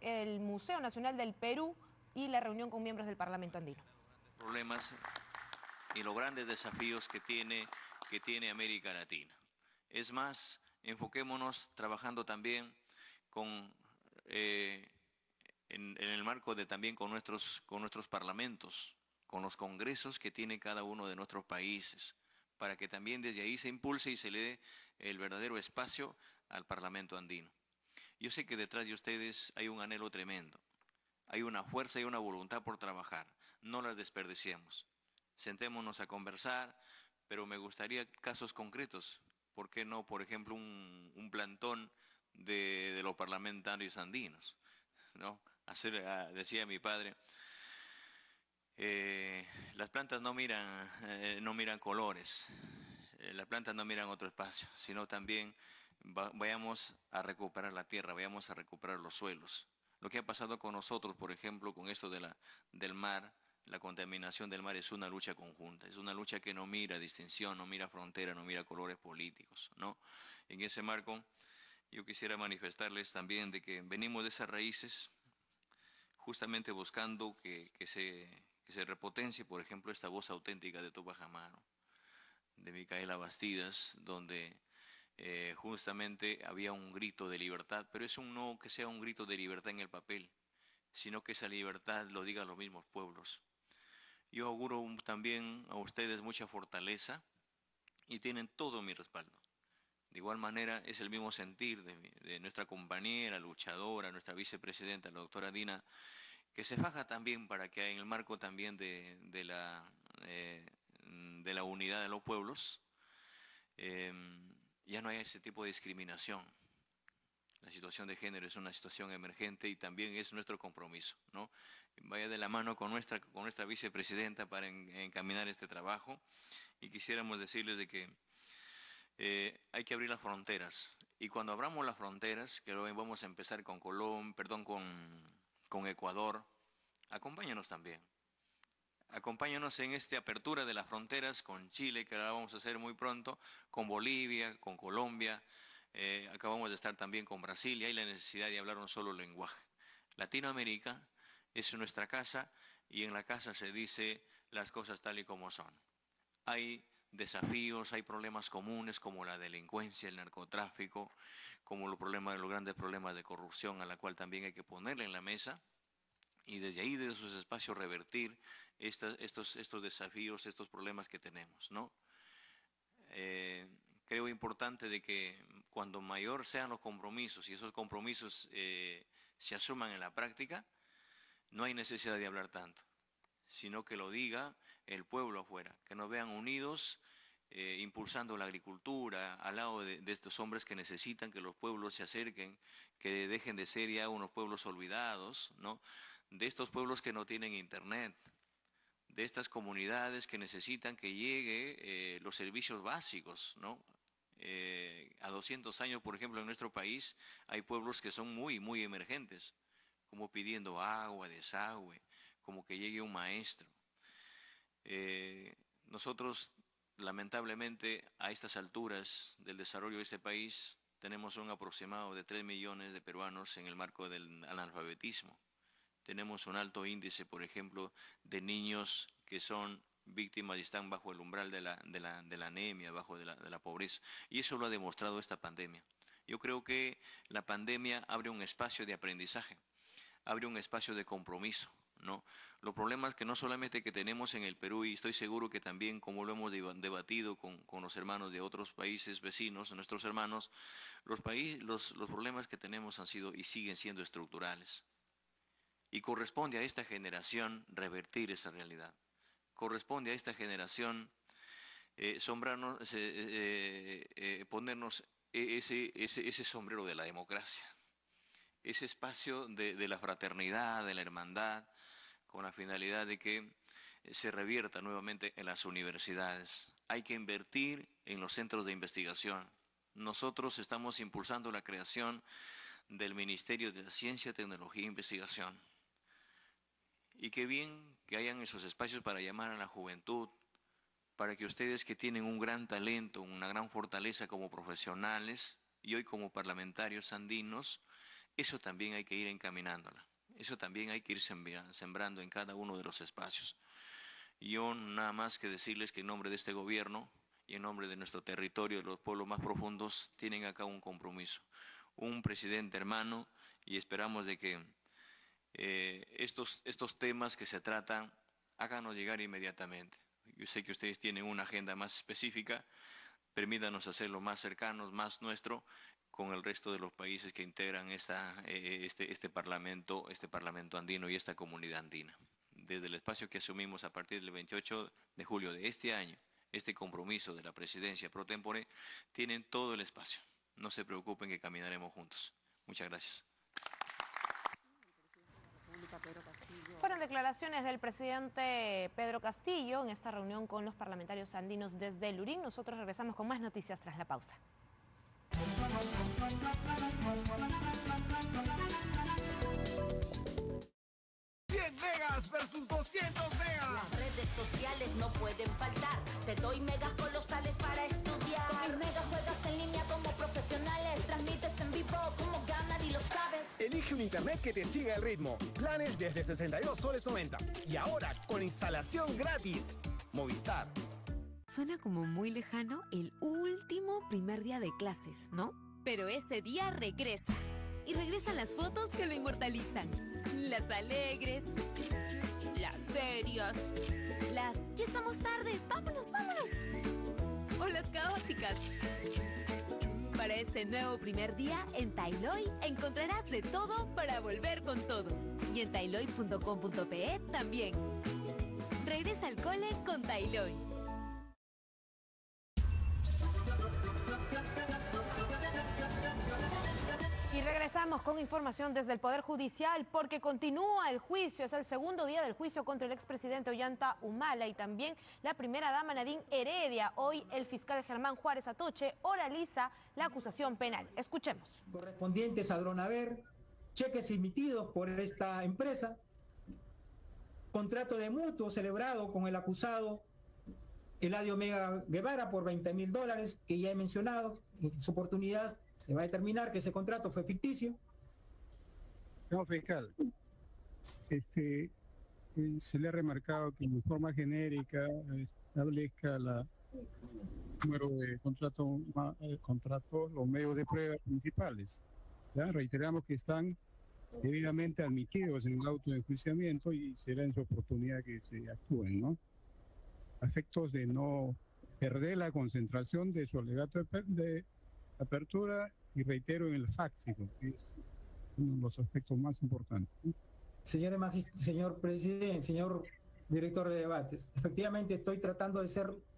el Museo Nacional del Perú y la reunión con miembros del Parlamento andino. Problemas y los grandes desafíos que tiene América Latina. Es más, enfoquémonos trabajando también con, en el marco de también con nuestros parlamentos, con los congresos que tiene cada uno de nuestros países, para que también desde ahí se impulse y se le dé el verdadero espacio al Parlamento andino. Yo sé que detrás de ustedes hay un anhelo tremendo, hay una fuerza y una voluntad por trabajar, no las desperdiciemos. Sentémonos a conversar, pero me gustaría casos concretos. ¿Por qué no, por ejemplo, un plantón de los parlamentarios andinos? ¿No? Decía mi padre, las plantas no miran colores, las plantas no miran otro espacio, sino también vayamos a recuperar la tierra, vayamos a recuperar los suelos. Lo que ha pasado con nosotros, por ejemplo, con esto del mar, la contaminación del mar es una lucha conjunta, es una lucha que no mira distinción, no mira frontera, no mira colores políticos, ¿no? En ese marco, yo quisiera manifestarles también de que venimos de esas raíces, justamente buscando que se repotencie, por ejemplo, esta voz auténtica de Tupac Amaru, de Micaela Bastidas, donde justamente había un grito de libertad, pero es no que sea un grito de libertad en el papel, sino que esa libertad lo digan los mismos pueblos. Yo auguro también a ustedes mucha fortaleza y tienen todo mi respaldo. De igual manera es el mismo sentir de nuestra compañera, luchadora, nuestra vicepresidenta, la doctora Dina, que se faja también para que en el marco también de la unidad de los pueblos ya no haya ese tipo de discriminación. La situación de género es una situación emergente y también es nuestro compromiso, ¿no? Vaya de la mano con nuestra vicepresidenta para encaminar este trabajo y quisiéramos decirles de que hay que abrir las fronteras y cuando abramos las fronteras, que vamos a empezar con con Ecuador, acompáñanos también. Acompáñanos en esta apertura de las fronteras con Chile, que ahora vamos a hacer muy pronto, con Bolivia, con Colombia, acabamos de estar también con Brasil y hay la necesidad de hablar un solo lenguaje. Latinoamérica es nuestra casa y en la casa se dice las cosas tal y como son. Hay desafíos, hay problemas comunes como la delincuencia, el narcotráfico, como los grandes problemas de corrupción a la cual también hay que ponerle en la mesa y desde ahí, de esos espacios, revertir estos desafíos, estos problemas que tenemos, ¿no? Creo importante de que cuando mayor sean los compromisos y esos compromisos se asuman en la práctica, no hay necesidad de hablar tanto, sino que lo diga el pueblo afuera, que nos vean unidos, impulsando la agricultura, al lado de estos hombres que necesitan que los pueblos se acerquen, que dejen de ser ya unos pueblos olvidados, ¿no? De estos pueblos que no tienen internet, de estas comunidades que necesitan que llegue los servicios básicos, ¿no? A 200 años, por ejemplo, en nuestro país hay pueblos que son muy emergentes, como pidiendo agua, desagüe, como que llegue un maestro. Nosotros, lamentablemente, a estas alturas del desarrollo de este país, tenemos un aproximado de 3 millones de peruanos en el marco del analfabetismo. Tenemos un alto índice, por ejemplo, de niños que son víctimas y están bajo el umbral de la anemia, bajo de la pobreza. Y eso lo ha demostrado esta pandemia. Yo creo que la pandemia abre un espacio de aprendizaje, abre un espacio de compromiso, ¿no? Los problemas que no solamente que tenemos en el Perú, y estoy seguro que también, como lo hemos debatido con los hermanos de otros países vecinos, nuestros hermanos, los problemas que tenemos han sido y siguen siendo estructurales. Y corresponde a esta generación revertir esa realidad. Corresponde a esta generación ponernos ese sombrero de la democracia, ese espacio de la fraternidad, de la hermandad, con la finalidad de que se revierta nuevamente en las universidades. Hay que invertir en los centros de investigación. Nosotros estamos impulsando la creación del Ministerio de Ciencia, Tecnología e Investigación. Y qué bien que hayan esos espacios para llamar a la juventud, para que ustedes que tienen un gran talento, una gran fortaleza como profesionales y hoy como parlamentarios andinos, Eso también hay que ir encaminándola. Eso también hay que ir sembrando en cada uno de los espacios. Yo nada más que decirles que en nombre de este gobierno y en nombre de nuestro territorio, de los pueblos más profundos, tienen acá un compromiso. Un presidente hermano, y esperamos de que estos temas que se tratan, háganos llegar inmediatamente. Yo sé que ustedes tienen una agenda más específica, permítanos hacerlo más cercanos, más nuestro, con el resto de los países que integran este parlamento andino y esta comunidad andina. Desde el espacio que asumimos a partir del 28 de julio de este año, este compromiso de la presidencia pro tempore, tienen todo el espacio. No se preocupen que caminaremos juntos. Muchas gracias. Fueron declaraciones del presidente Pedro Castillo en esta reunión con los parlamentarios andinos desde Lurín. Nosotros regresamos con más noticias tras la pausa. 100 megas versus 200 megas. Las redes sociales no pueden faltar. Te doy megas colosales para estudiar. Con mis megas juegas en línea como profesionales. Transmites en vivo como ganar y lo sabes. Elige un internet que te siga el ritmo. Planes desde 62 soles 90. Y ahora con instalación gratis. Movistar. Suena como muy lejano el último primer día de clases, ¿no? Pero ese día regresa. Y regresan las fotos que lo inmortalizan. Las alegres, las serias, las ya estamos tarde, vámonos, vámonos. O las caóticas. Para ese nuevo primer día, en Tailoy encontrarás de todo para volver con todo. Y en tailoy.com.pe también. Regresa al cole con Tailoy. Y regresamos con información desde el Poder Judicial porque continúa el juicio. Es el segundo día del juicio contra el expresidente Ollanta Humala y también la primera dama Nadine Heredia. Hoy el fiscal Germán Juárez Atoche oraliza la acusación penal. Escuchemos. Correspondientes a Dronaver, cheques emitidos por esta empresa, contrato de mutuo celebrado con el acusado Eladio Mega Guevara por $20.000 que ya he mencionado. En su oportunidad se va a determinar que ese contrato fue ficticio. No, fiscal. Se le ha remarcado que en forma genérica establezca el número de contratos, los medios de prueba principales. ¿Ya? Reiteramos que están debidamente admitidos en el auto de enjuiciamiento y será en su oportunidad que se actúen, ¿no? A efectos de no perder la concentración de su alegato de apertura y reitero en el fáctico, que es uno de los aspectos más importantes. Señor presidente, señor director de debates, efectivamente estoy tratando de ser